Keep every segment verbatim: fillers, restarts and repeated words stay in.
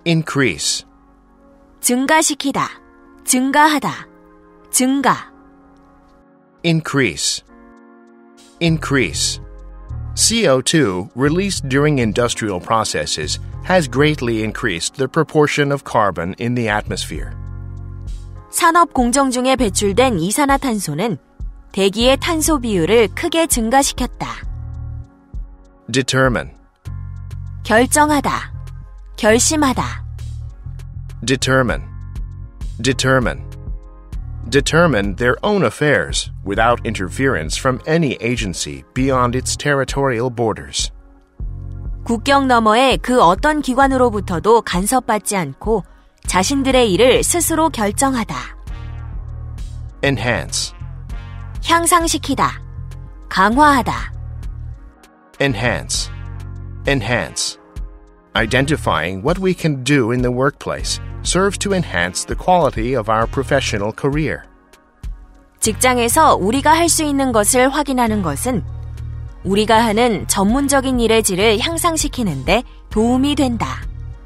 increase, 증가시키다, 증가하다, 증가. increase, increase. C O two released during industrial processes has greatly increased the proportion of carbon in the atmosphere. 산업 공정 중에 배출된 이산화탄소는 대기의 탄소 비율을 크게 증가시켰다. determine, 결정하다, 결심하다. determine, determine. Determine their own affairs without interference from any agency beyond its territorial borders. 국경 너머의 그 어떤 기관으로부터도 간섭받지 않고 자신들의 일을 스스로 결정하다. enhance, 향상시키다, 강화하다. enhance, enhance. Identifying what we can do in the workplace serves to enhance the quality of our professional career. 직장에서 우리가 할 수 있는 것을 확인하는 것은 우리가 하는 전문적인 일의 질을 향상시키는데 도움이 된다.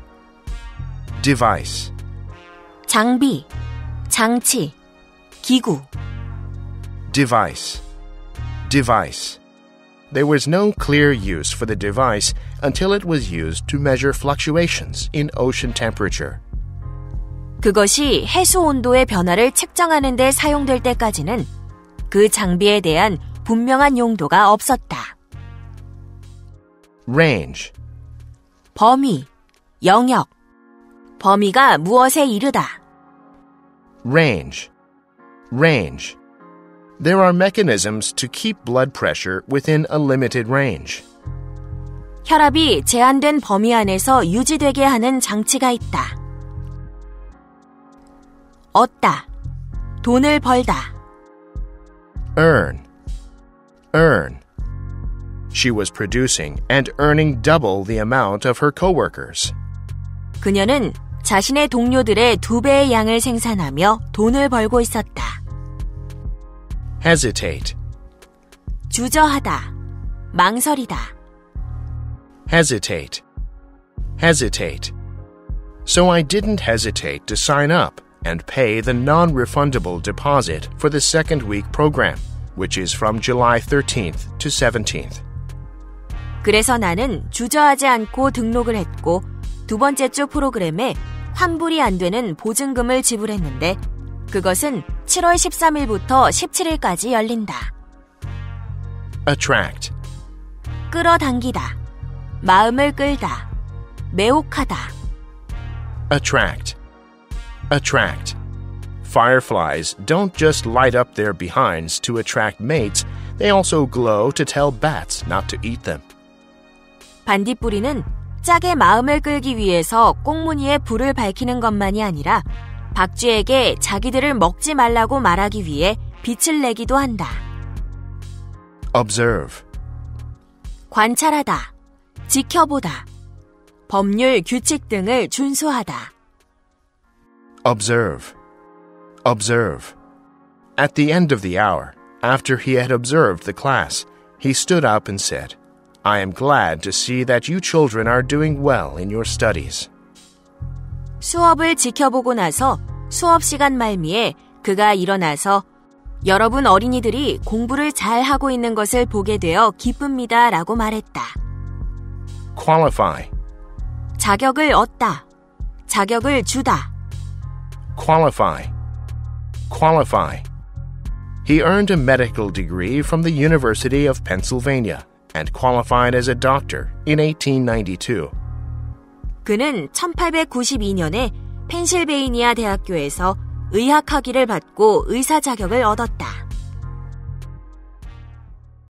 device, 장비, 장치, 기구. device, device. There was no clear use for the device until it was used to measure fluctuations in ocean temperature. 그것이 해수 온도의 변화를 측정하는 데 사용될 때까지는 그 장비에 대한 분명한 용도가 없었다. range, 범위, 영역. 범위가 무엇에 이르다. range, range. There are mechanisms to keep blood pressure within a limited range. 혈압이 제한된 범위 안에서 유지되게 하는 장치가 있다. 얻다, 돈을 벌다. earn, earn. She was producing and earning double the amount of her coworkers. 그녀는 자신의 동료들의 두 배의 양을 생산하며 돈을 벌고 있었다. hesitate, 주저하다, 망설이다. hesitate, hesitate. So I didn't hesitate to sign up and pay the non-refundable deposit for the second week program, which is from July thirteenth to seventeenth. 그래서 나는 주저하지 않고 등록을 했고 두 번째 주 프로그램에 환불이 안 되는 보증금을 지불했는데 그것은 칠월 십삼일부터 십칠일까지 열린다. attract, 끌어당기다, 마음을 끌다, 매혹하다. attract, attract. Fireflies don't just light up their behinds to attract mates, they also glow to tell bats not to eat them. 반딧불이는 짝의 마음을 끌기 위해서 꽁무니에 불을 밝히는 것만이 아니라 박쥐에게 자기들을 먹지 말라고 말하기 위해 빛을 내기도 한다. observe, 관찰하다, 지켜보다, 법률, 규칙 등을 준수하다. observe, observe. At the end of the hour, after he had observed the class, he stood up and said, I am glad to see that you children are doing well in your studies. 수업을 지켜보고 나서 수업 시간 말미에 그가 일어나서 여러분 어린이들이 공부를 잘 하고 있는 것을 보게 되어 기쁩니다 라고 말했다. qualify, 자격을 얻다, 자격을 주다. qualify, qualify. He earned a medical degree from the University of Pennsylvania and qualified as a doctor in eighteen ninety-two. 그는 천팔백구십이년에 펜실베이니아 대학교에서 의학 학위를 받고 의사 자격을 얻었다.